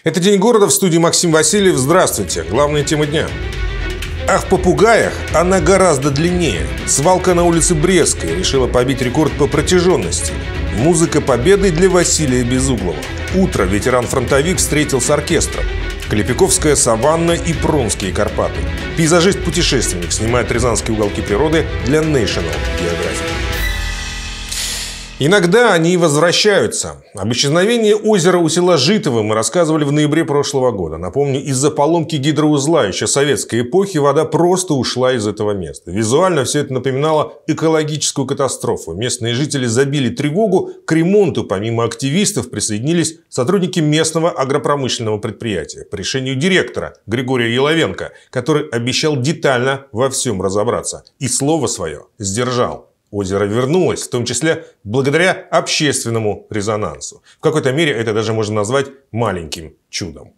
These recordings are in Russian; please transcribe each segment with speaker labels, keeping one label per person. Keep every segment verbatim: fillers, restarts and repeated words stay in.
Speaker 1: Это «День города», в студии Максим Васильев. Здравствуйте. Главные темы дня. А в попугаях она гораздо длиннее. Свалка на улице Брестской решила побить рекорд по протяженности. Музыка победы для Василия Безуглова. Утро ветеран-фронтовик встретил с оркестром. Клепиковская саванна и Пронские Карпаты. Пейзажист-путешественник снимает рязанские уголки природы для National Geographic. Иногда они возвращаются. Об исчезновении озера у села Житово мы рассказывали в ноябре прошлого года. Напомню, из-за поломки гидроузла еще советской эпохи вода просто ушла из этого места. Визуально все это напоминало экологическую катастрофу. Местные жители забили тревогу. К ремонту помимо активистов присоединились сотрудники местного агропромышленного предприятия. По решению директора Григория Еловенко, который обещал детально во всем разобраться. И слово свое сдержал. Озеро вернулось, в том числе благодаря общественному резонансу. В какой-то мере это даже можно назвать маленьким чудом.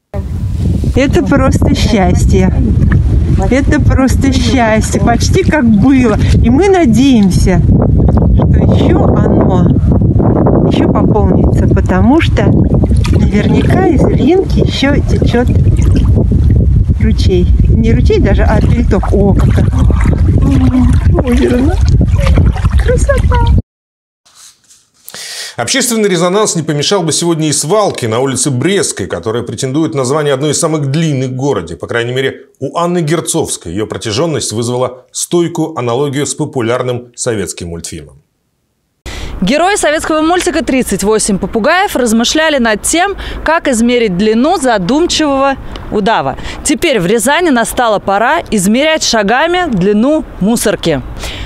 Speaker 2: Это просто счастье. Это просто счастье. Почти как было. И мы надеемся, что еще оно еще пополнится, потому что наверняка из Ильинки еще течет ручей. Не ручей даже, а переток. О, как озеро. Красота!
Speaker 1: Общественный резонанс не помешал бы сегодня и свалке на улице Брестской, которая претендует на звание одной из самых длинных в городе. По крайней мере, у Анны Герцовской ее протяженность вызвала стойкую аналогию с популярным советским мультфильмом.
Speaker 3: Герои советского мультика «тридцать восемь попугаев» размышляли над тем, как измерить длину задумчивого удава. Теперь в Рязани настала пора измерять шагами длину мусорки.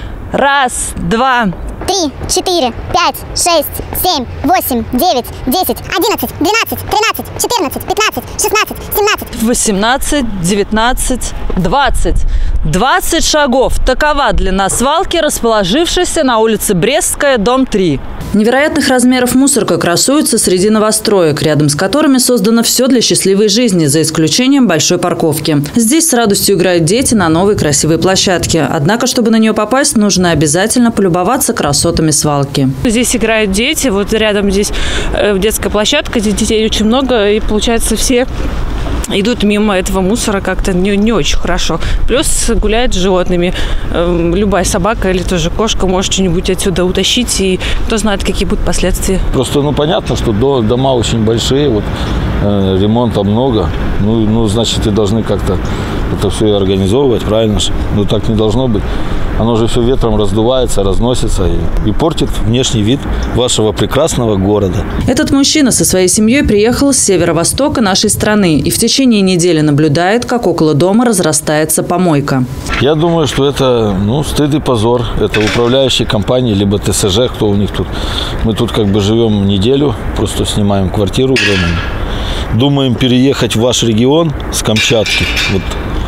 Speaker 3: Раз, два,
Speaker 4: три, четыре, пять, шесть, семь, восемь, девять, десять, одиннадцать, двенадцать, тринадцать, четырнадцать, пятнадцать, шестнадцать, семнадцать,
Speaker 3: восемнадцать, девятнадцать, двадцать. двадцать шагов. Такова длина свалки, расположившейся на улице Брестская, дом три. Невероятных размеров мусорка красуется среди новостроек, рядом с которыми создано все для счастливой жизни, за исключением большой парковки. Здесь с радостью играют дети на новой красивой площадке. Однако, чтобы на нее попасть, нужно обязательно полюбоваться красотами свалки.
Speaker 5: Здесь играют дети, вот рядом здесь детская площадка, здесь детей очень много, и получается все идут мимо этого мусора как-то не, не очень хорошо. Плюс гуляют с животными. Любая собака или тоже кошка может что-нибудь отсюда утащить, и кто знает, какие будут последствия.
Speaker 6: Просто, ну, понятно, что дома очень большие, вот, э, ремонта много. Ну, ну, значит, и должны как-то это все и организовывать, правильно же? Ну, так не должно быть. Оно же все ветром раздувается, разносится и, и портит внешний вид вашего прекрасного города.
Speaker 3: Этот мужчина со своей семьей приехал с северо-востока нашей страны и в течение недели наблюдает, как около дома разрастается помойка.
Speaker 6: Я думаю, что это, ну, стыд и позор. Это управляющие компании, либо ТСЖ, кто у них тут. Мы тут как бы живем неделю, просто снимаем квартиру временно. Думаем переехать в ваш регион с Камчатки. Вот.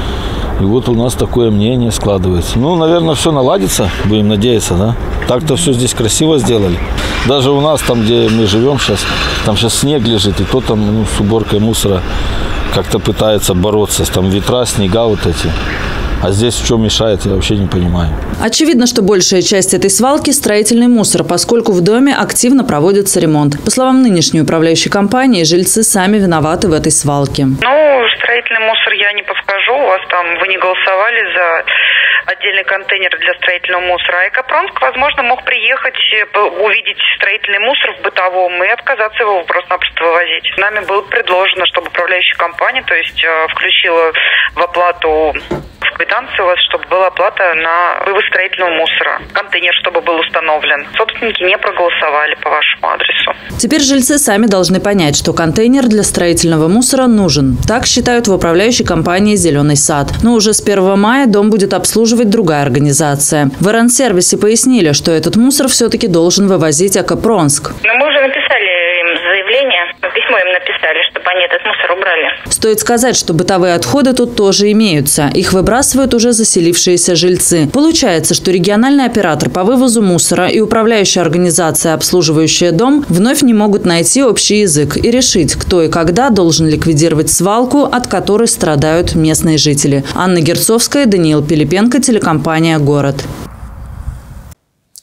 Speaker 6: И вот у нас такое мнение складывается. Ну, наверное, все наладится, будем надеяться, да? Так-то все здесь красиво сделали. Даже у нас, там, где мы живем сейчас, там сейчас снег лежит, и кто там, ну, с уборкой мусора как-то пытается бороться. Там ветра, снега вот эти. А здесь что мешает, я вообще не понимаю.
Speaker 3: Очевидно, что большая часть этой свалки – строительный мусор, поскольку в доме активно проводится ремонт. По словам нынешней управляющей компании, жильцы сами виноваты в этой свалке.
Speaker 7: Ну, строительный мусор я не подскажу. У вас там, вы не голосовали за отдельный контейнер для строительного мусора. А Экопронск, возможно, мог приехать, увидеть строительный мусор в бытовом и отказаться его просто-напросто вывозить. Нами было предложено, чтобы управляющая компания, то есть включила в оплату в квитанции у вас, чтобы была оплата на вывоз строительного мусора. Контейнер, чтобы был установлен. Собственники не проголосовали по вашему адресу.
Speaker 3: Теперь жильцы сами должны понять, что контейнер для строительного мусора нужен. Так считают в управляющей компании «Зеленый сад». Но уже с первого мая дом будет обслуживать другая организация. В РН-сервисе пояснили, что этот мусор все-таки должен вывозить Экопронск.
Speaker 8: Но мы уже написали им заявление, письмо им написали, чтобы они этот мусор убрали.
Speaker 3: Стоит сказать, что бытовые отходы тут тоже имеются. Их выбрасывают уже заселившиеся жильцы. Получается, что региональный оператор по вывозу мусора и управляющая организация, обслуживающая дом, вновь не могут найти общий язык и решить, кто и когда должен ликвидировать свалку, от которой страдают местные жители. Анна Герцовская, Даниил Пилипенко, телекомпания «Город».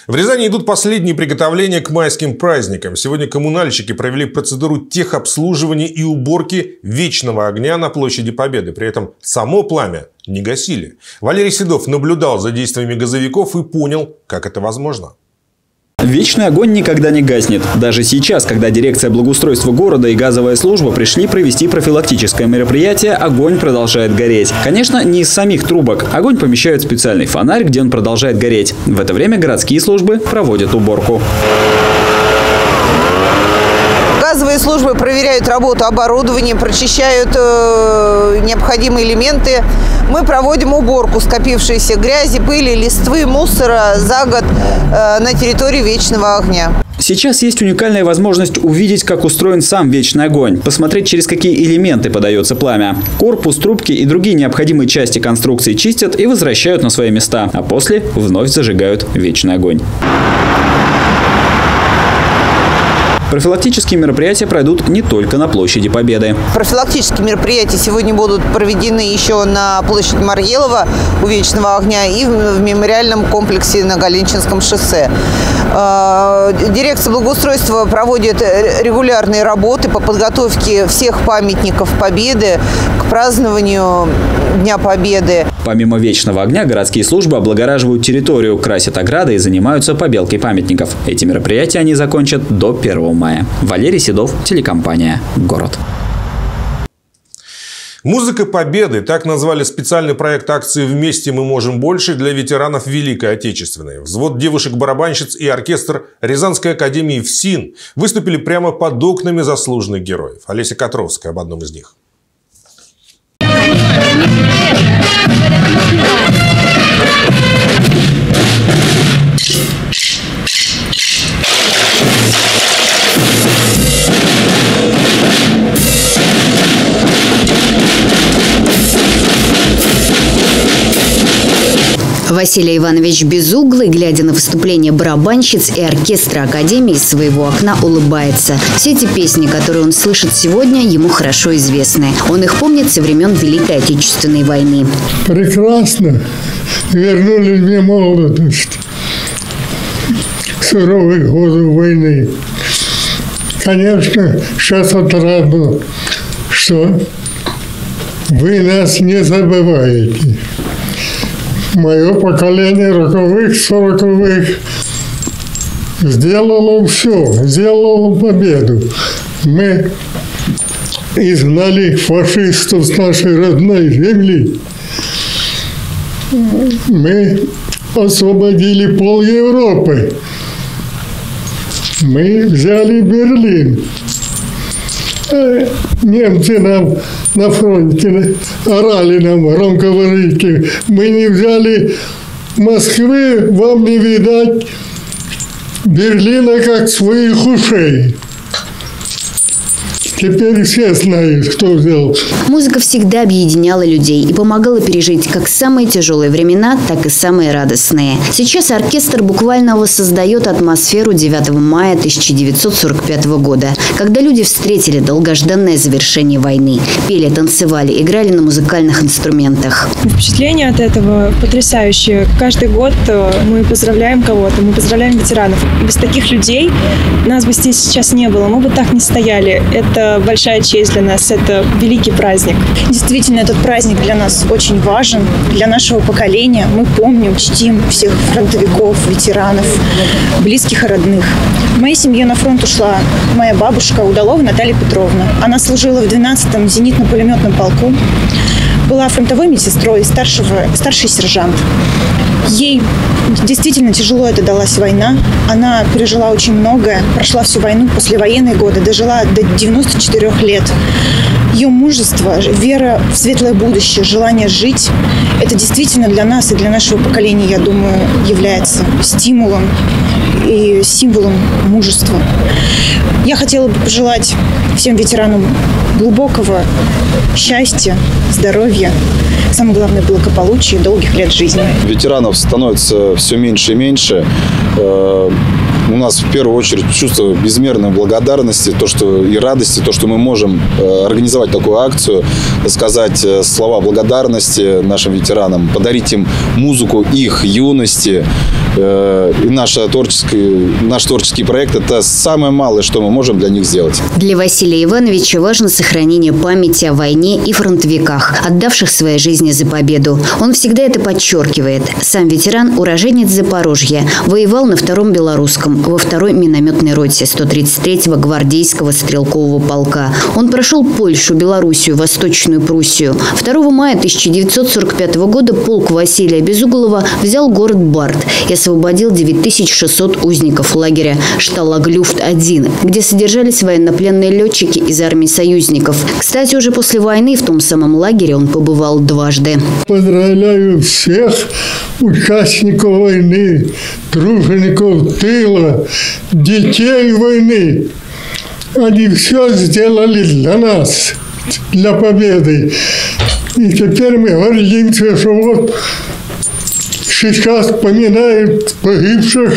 Speaker 1: В Рязани идут последние приготовления к майским праздникам. Сегодня коммунальщики провели процедуру техобслуживания и уборки вечного огня на площади Победы. При этом само пламя не гасили. Валерий Седов наблюдал за действиями газовиков и понял, как это возможно.
Speaker 9: Вечный огонь никогда не гаснет. Даже сейчас, когда дирекция благоустройства города и газовая служба пришли провести профилактическое мероприятие, огонь продолжает гореть. Конечно, не из самих трубок. Огонь помещают в специальный фонарь, где он продолжает гореть. В это время городские службы проводят уборку.
Speaker 2: Газовые службы проверяют работу оборудования, прочищают э, необходимые элементы. Мы проводим уборку скопившейся грязи, пыли, листвы, мусора за год э, на территории вечного огня.
Speaker 9: Сейчас есть уникальная возможность увидеть, как устроен сам вечный огонь, посмотреть, через какие элементы подается пламя. Корпус, трубки и другие необходимые части конструкции чистят и возвращают на свои места, а после вновь зажигают вечный огонь. Профилактические мероприятия пройдут не только на площади Победы.
Speaker 2: Профилактические мероприятия сегодня будут проведены еще на площади Марьелова у вечного огня и в мемориальном комплексе на Галенчинском шоссе. Дирекция благоустройства проводит регулярные работы по подготовке всех памятников Победы к празднованию Дня Победы.
Speaker 9: Помимо вечного огня, городские службы облагораживают территорию, красят ограды и занимаются побелкой памятников. Эти мероприятия они закончат до первого мая. Валерий Седов, телекомпания «Город».
Speaker 1: «Музыка Победы» – так назвали специальный проект акции «Вместе мы можем больше» для ветеранов Великой Отечественной. Взвод девушек-барабанщиц и оркестр Рязанской академии ФСИН выступили прямо под окнами заслуженных героев. Олеся Котровская об одном из них.
Speaker 10: Василий Иванович Безуглый, глядя на выступление барабанщиц и оркестра Академии из своего окна, улыбается. Все эти песни, которые он слышит сегодня, ему хорошо известны. Он их помнит со времен Великой Отечественной войны.
Speaker 11: Прекрасно вернули мне молодость, суровых годов войны. Конечно, сейчас отрадно, что вы нас не забываете. Мое поколение роковых, сороковых сделало все, сделало победу. Мы изгнали фашистов с нашей родной земли. Мы освободили пол Европы. Мы взяли Берлин. Немцы нам на фронте орали нам громкоговоритель. Мы не взяли Москвы, вам не видать Берлина как своих ушей. Теперь все знают, кто взял.
Speaker 10: Музыка всегда объединяла людей и помогала пережить как самые тяжелые времена, так и самые радостные. Сейчас оркестр буквально воссоздает атмосферу девятого мая тысяча девятьсот сорок пятого года, когда люди встретили долгожданное завершение войны. Пели, танцевали, играли на музыкальных инструментах.
Speaker 12: Впечатление от этого потрясающее. Каждый год мы поздравляем кого-то, мы поздравляем ветеранов. Без таких людей нас бы здесь сейчас не было, мы бы так не стояли. Это большая честь для нас, это великий праздник. Действительно, этот праздник для нас очень важен, для нашего поколения. Мы помним, чтим всех фронтовиков, ветеранов, близких и родных. В моей семье на фронт ушла моя бабушка Удалова Наталья Петровна. Она служила в двенадцатом зенитно-пулеметном полку, была фронтовой медсестрой, старшего, старший сержант. Ей действительно тяжело это далась война. Она пережила очень многое, прошла всю войну, послевоенные годы, дожила до девяноста четырёх лет. Ее мужество, вера в светлое будущее, желание жить – это действительно для нас и для нашего поколения, я думаю, является стимулом и символом мужества. Я хотела бы пожелать всем ветеранам глубокого счастья, здоровья, самое главное, благополучия и долгих лет жизни.
Speaker 13: Ветеранов становится все меньше и меньше. у нас в первую очередь чувство безмерной благодарности, то, что и радости, то, что мы можем организовать такую акцию, сказать слова благодарности нашим ветеранам, подарить им музыку их юности. И наш творческий, наш творческий проект – это самое малое, что мы можем для них сделать.
Speaker 10: Для Василия Ивановича важно сохранение памяти о войне и фронтовиках, отдавших свои жизни за победу. Он всегда это подчеркивает. Сам ветеран – уроженец Запорожья. Воевал на втором Белорусском, во второй минометной роте сто тридцать третьего гвардейского стрелкового полка. Он прошел Польшу, Белоруссию, Восточную Пруссию. второго мая тысяча девятьсот сорок пятого года полк Василия Безуглова взял город Бард и освободил девять тысяч шестьсот узников лагеря Шталаглюфт один, где содержались военнопленные летчики из армии союзников. Кстати, уже после войны в том самом лагере он побывал дважды.
Speaker 11: Поздравляю всех участников войны, тружеников тыла, детей войны. Они все сделали для нас, для победы. И теперь мы гордимся, что вот сейчас поминают погибших,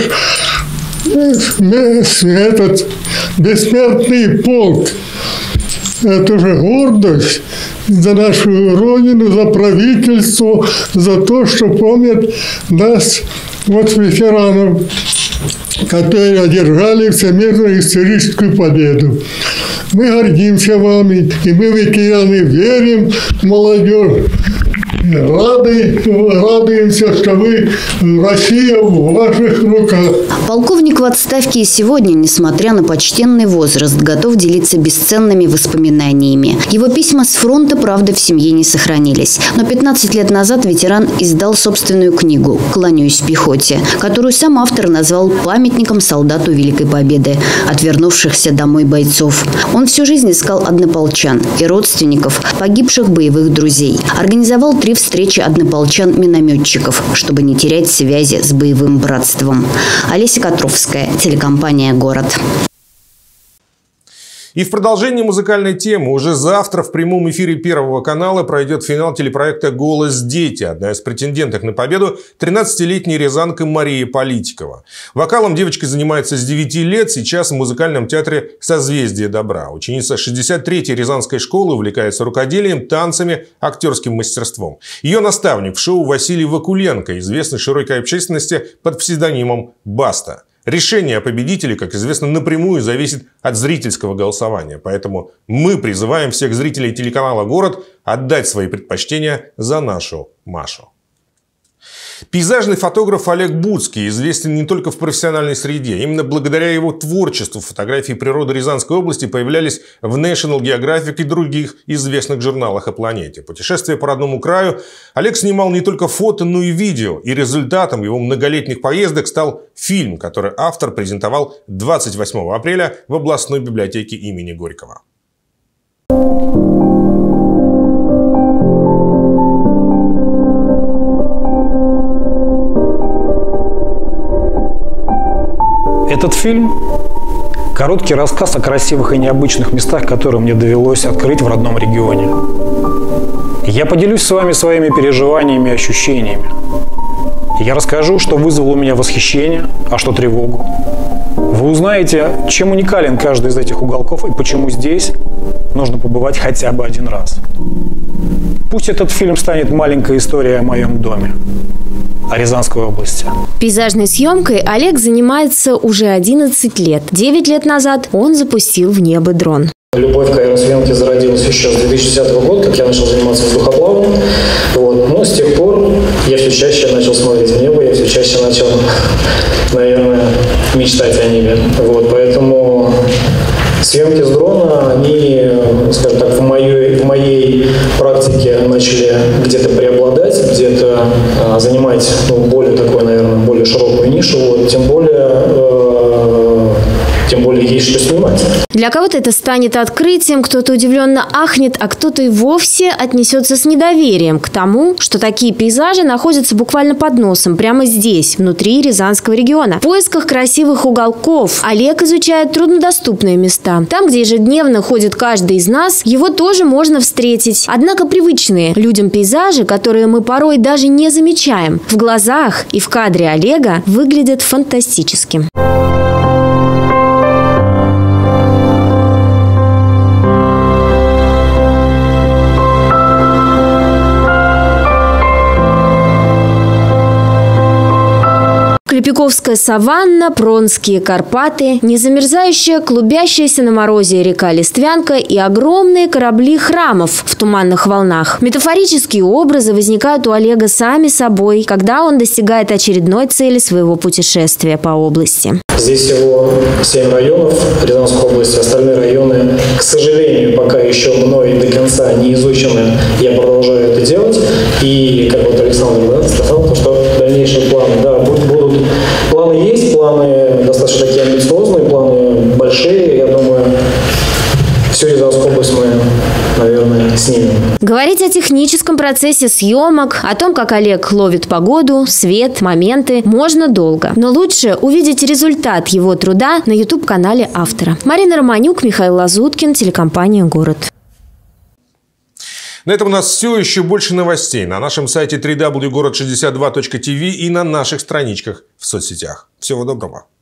Speaker 11: этот бессмертный полк. Это же гордость за нашу Родину, за правительство, за то, что помнят нас, вот ветеранов, которые одержали всемирную историческую победу. Мы гордимся вами, и мы, ветераны, верим в молодежь. Рады, радуемся, что вы, Россия, в ваших руках.
Speaker 10: Полковник в отставке и сегодня, несмотря на почтенный возраст, готов делиться бесценными воспоминаниями. Его письма с фронта, правда, в семье не сохранились. Но пятнадцать лет назад ветеран издал собственную книгу «Кланяюсь пехоте», которую сам автор назвал памятником солдату Великой Победы, отвернувшихся домой бойцов. Он всю жизнь искал однополчан и родственников погибших боевых друзей. Организовал три встречи однополчан-минометчиков, чтобы не терять связи с боевым братством. Олеся Котровская, телекомпания «Город».
Speaker 1: И в продолжении музыкальной темы уже завтра в прямом эфире Первого канала пройдет финал телепроекта «Голос дети». Одна из претенденток на победу – тринадцатилетняя рязанка Мария Политикова. Вокалом девочка занимается с девяти лет, сейчас в музыкальном театре «Созвездие добра». Ученица шестьдесят третьей Рязанской школы увлекается рукоделием, танцами, актерским мастерством. Ее наставник в шоу Василий Вакуленко, известный широкой общественности под псевдонимом «Баста». Решение о победителе, как известно, напрямую зависит от зрительского голосования. Поэтому мы призываем всех зрителей телеканала «Город» отдать свои предпочтения за нашу Машу. Пейзажный фотограф Олег Буцкий известен не только в профессиональной среде. Именно благодаря его творчеству фотографии природы Рязанской области появлялись в National Geographic и других известных журналах о планете. Путешествие по родному краю Олег снимал не только фото, но и видео. И результатом его многолетних поездок стал фильм, который автор презентовал двадцать восьмого апреля в областной библиотеке имени Горького.
Speaker 14: Этот фильм – короткий рассказ о красивых и необычных местах, которые мне довелось открыть в родном регионе. Я поделюсь с вами своими переживаниями и ощущениями. Я расскажу, что вызвало у меня восхищение, а что тревогу. Вы узнаете, чем уникален каждый из этих уголков и почему здесь нужно побывать хотя бы один раз. Пусть этот фильм станет маленькой историей о моем доме, о Рязанской области.
Speaker 15: Пейзажной съемкой Олег занимается уже одиннадцать лет. девять лет назад он запустил в небо дрон.
Speaker 14: Любовь к аэросъемке зародилась еще с две тысячи десятого года, как я начал заниматься воздухоплаванием. Вот. Но с тех пор я все чаще начал смотреть в небо, я все чаще начал, наверное, мечтать о небе. Вот. Поэтому съемки с дрона, они, скажем так, в моей, в моей практике начали где-то преобладать, где-то а, занимать ну, более такой, наверное, более широкую нишу. Вот. Тем более, э, тем более есть что снимать.
Speaker 15: Для кого-то это станет открытием, кто-то удивленно ахнет, а кто-то и вовсе отнесется с недоверием к тому, что такие пейзажи находятся буквально под носом, прямо здесь, внутри Рязанского региона. В поисках красивых уголков Олег изучает труднодоступные места. Там, где ежедневно ходит каждый из нас, его тоже можно встретить. Однако привычные людям пейзажи, которые мы порой даже не замечаем, в глазах и в кадре Олега выглядят фантастически. Клепиковская саванна, Пронские Карпаты, незамерзающая, клубящаяся на морозе река Листвянка и огромные корабли храмов в туманных волнах. Метафорические образы возникают у Олега сами собой, когда он достигает очередной цели своего путешествия по области.
Speaker 14: Здесь всего семь районов Рязанской области. Остальные районы, к сожалению, пока еще мной до конца не изучены. Я продолжаю это делать. И, как вот Александр да, сказал, то, что дальнейшие планы, да, будут. Планы есть, планы достаточно такие амбициозные, планы большие. Я думаю, всю Рязанскую область мы, наверное, снимем.
Speaker 15: Говорить о техническом процессе съемок, о том, как Олег ловит погоду, свет, моменты, можно долго. Но лучше увидеть результат его труда на ютуб-канале автора. Марина Романюк, Михаил Лазуткин, телекомпания «Город».
Speaker 1: На этом у нас все. Еще больше новостей на нашем сайте дабл ю дабл ю дабл ю точка город шестьдесят два точка ти ви и на наших страничках в соцсетях. Всего доброго.